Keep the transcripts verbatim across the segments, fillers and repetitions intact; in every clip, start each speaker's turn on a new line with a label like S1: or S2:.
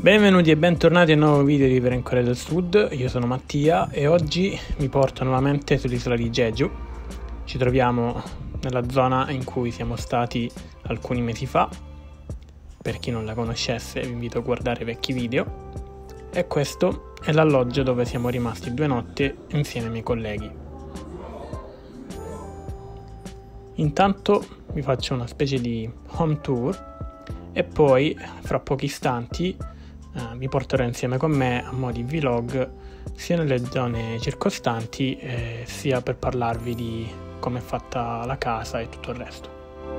S1: Benvenuti e bentornati a un nuovo video di Per in Corea del Sud. Io sono Mattia e oggi vi porto nuovamente sull'isola di Jeju. Ci troviamo nella zona in cui siamo stati alcuni mesi fa. Per chi non la conoscesse vi invito a guardare i vecchi video. E questo è l'alloggio dove siamo rimasti due notti insieme ai miei colleghi. Intanto vi faccio una specie di home tour e poi fra pochi istanti Uh, vi porterò insieme con me a mo' di vlog sia nelle zone circostanti eh, sia per parlarvi di come è fatta la casa e tutto il resto.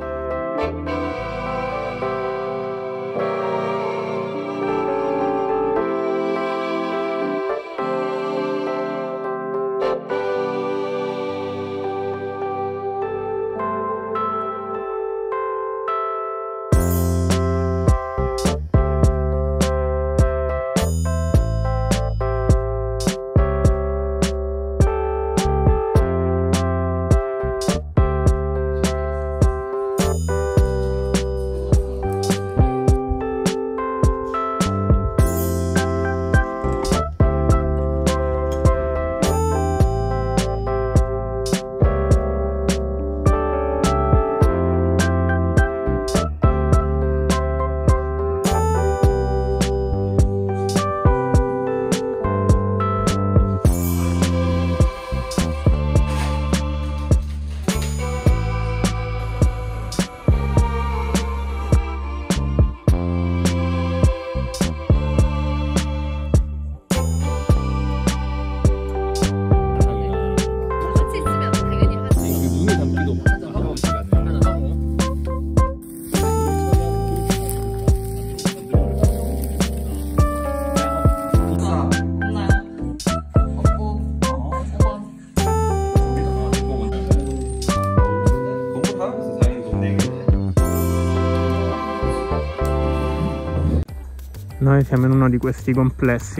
S1: Noi siamo in uno di questi complessi.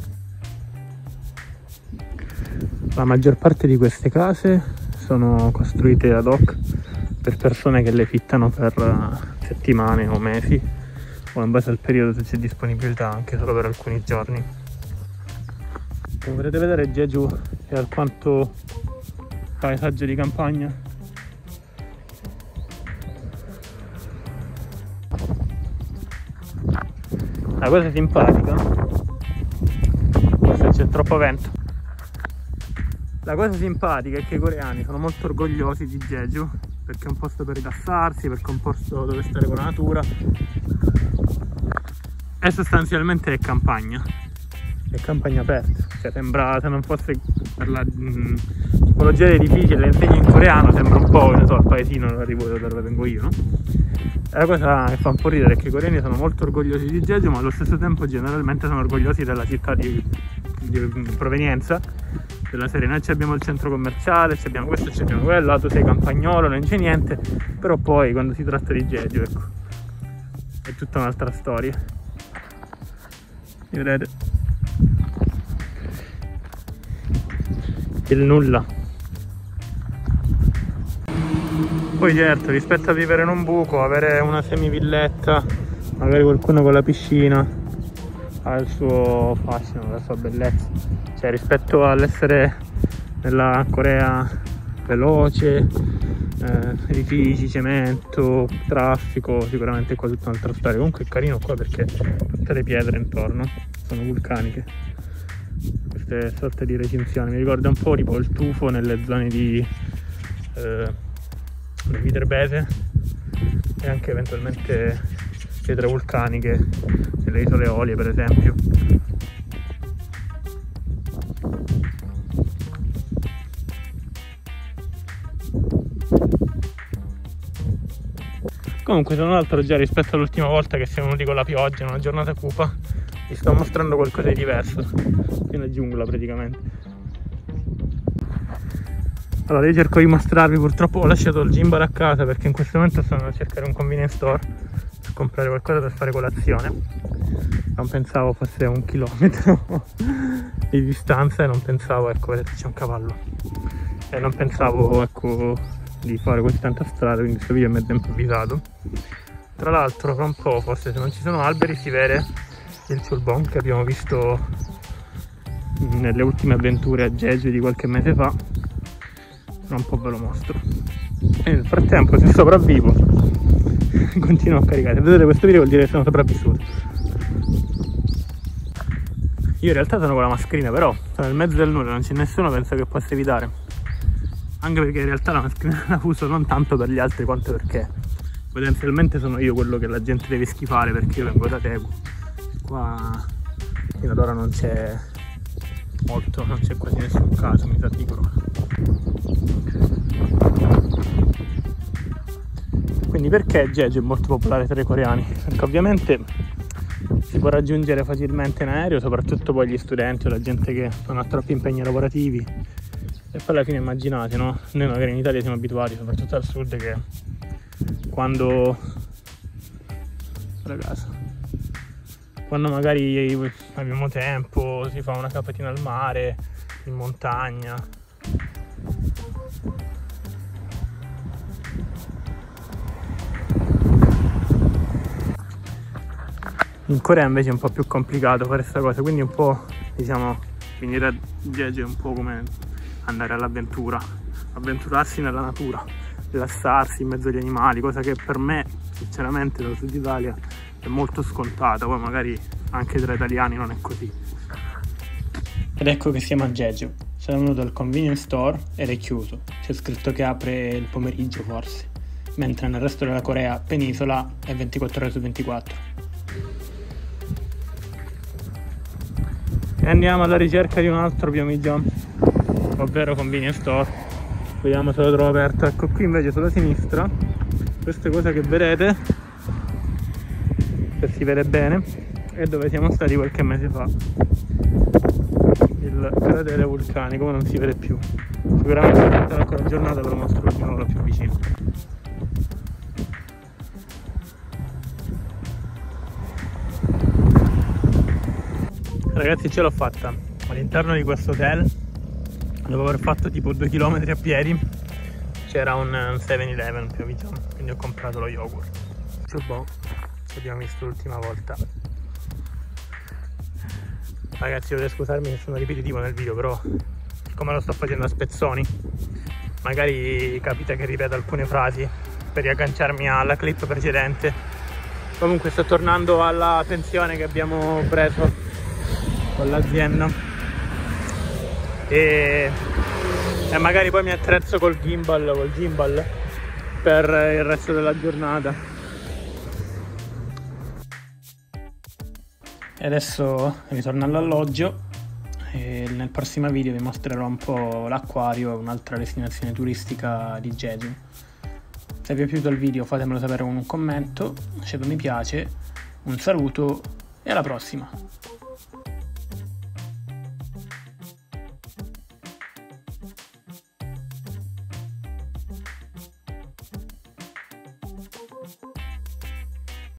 S1: La maggior parte di queste case sono costruite ad hoc per persone che le fittano per settimane o mesi o in base al periodo se c'è disponibilità anche solo per alcuni giorni. Come potete vedere Jeju è alquanto paesaggio di campagna. La cosa simpatica, forse c'è troppo vento, la cosa simpatica è che i coreani sono molto orgogliosi di Jeju perché è un posto per rilassarsi, perché è un posto dove stare con la natura e sostanzialmente è campagna, è campagna aperta, cioè sembra, se non fosse per la mh, tipologia di edifici e le insegne in coreano, sembra un po', ne so, il paesino da dove vengo io, no? La cosa che fa un po' ridere è che i coreani sono molto orgogliosi di Jeju, ma allo stesso tempo generalmente sono orgogliosi della città di, di provenienza, della serie. Noi abbiamo il centro commerciale, abbiamo questo, abbiamo quello, tu sei campagnolo, non c'è niente, però poi quando si tratta di Jeju, ecco, è tutta un'altra storia. Vedete? Il nulla. Poi certo, rispetto a vivere in un buco, avere una semivilletta, magari qualcuno con la piscina, ha il suo fascino, la sua bellezza. Cioè rispetto all'essere nella Corea veloce, eh, edifici, cemento, traffico, sicuramente qua tutta un'altra storia. Comunque è carino qua perché tutte le pietre intorno sono vulcaniche, queste sorte di recinzioni. Mi ricorda un po' tipo il tufo nelle zone di eh, le Viterbese e anche eventualmente pietre vulcaniche nelle isole Eolie per esempio. Comunque tra l'altro già rispetto all'ultima volta che siamo venuti con la pioggia, una giornata cupa, vi sto mostrando qualcosa di diverso, piena giungla praticamente. Allora io cerco di mostrarvi, purtroppo ho lasciato il gimbal a casa perché in questo momento sono a cercare un convenience store per comprare qualcosa per fare colazione. Non pensavo fosse un chilometro di distanza e non pensavo, ecco, vedete c'è un cavallo, e non pensavo, ecco, di fare così tanta strada, quindi questo video è mezzo improvvisato. Tra l'altro fra un po', forse se non ci sono alberi, si vede il Chulbon che abbiamo visto nelle ultime avventure a Jeju di qualche mese fa. Tra un po' ve lo mostro. E nel frattempo, se sopravvivo, continuo a caricare. Se vedete questo video vuol dire che sono sopravvissuto. Io in realtà sono con la mascherina, però sono nel mezzo del nulla, non c'è nessuno, penso che possa evitare. Anche perché in realtà la mascherina la uso non tanto per gli altri quanto perché potenzialmente sono io quello che la gente deve schifare, perché io vengo da Daegu. Qua fino ad ora non c'è molto, non c'è quasi nessun caso, mi sa di corona. Quindi perché Jeju è molto popolare tra i coreani? Perché ovviamente si può raggiungere facilmente in aereo, soprattutto poi gli studenti o la gente che non ha troppi impegni lavorativi. E poi alla fine immaginate, no? Noi magari in Italia siamo abituati, soprattutto al sud, che quando ragazzi quando magari abbiamo tempo si fa una capatina al mare, in montagna. In Corea invece è un po' più complicato fare questa cosa, quindi un po', diciamo, venire a Jeju è un po' come andare all'avventura, avventurarsi nella natura, rilassarsi in mezzo agli animali, cosa che per me sinceramente dal sud Italia è molto scontata, poi magari anche tra italiani non è così. Ed ecco che siamo a Jeju. Sono venuto al convenience store ed è chiuso, c'è scritto che apre il pomeriggio forse, mentre nel resto della Corea penisola è ventiquattro ore su ventiquattro. E andiamo alla ricerca di un altro Pyeongchang, ovvero convenience store. Vediamo se lo trovo aperto. Ecco qui invece sulla sinistra, queste cose che vedete, se si vede bene, è dove siamo stati qualche mese fa. Il cratere vulcanico, ma non si vede più. Sicuramente durante ancora giornata ve lo mostro di nuovo più vicino. Ragazzi, ce l'ho fatta all'interno di questo hotel. Dopo aver fatto tipo due chilometri a piedi c'era un seven eleven più vicino, quindi ho comprato lo yogurt. Ciao, ci abbiamo visto l'ultima volta. Ragazzi, dovete scusarmi se sono ripetitivo nel video, però siccome lo sto facendo a spezzoni magari capita che ripeto alcune frasi per riagganciarmi alla clip precedente. Comunque sto tornando alla pensione che abbiamo preso con l'azienda e, e magari poi mi attrezzo col gimbal, col gimbal per il resto della giornata. E adesso ritorno all'alloggio e nel prossimo video vi mostrerò un po' l'acquario e un'altra destinazione turistica di Jeju. Se vi è piaciuto il video fatemelo sapere con un commento, lasciate un mi piace, un saluto e alla prossima!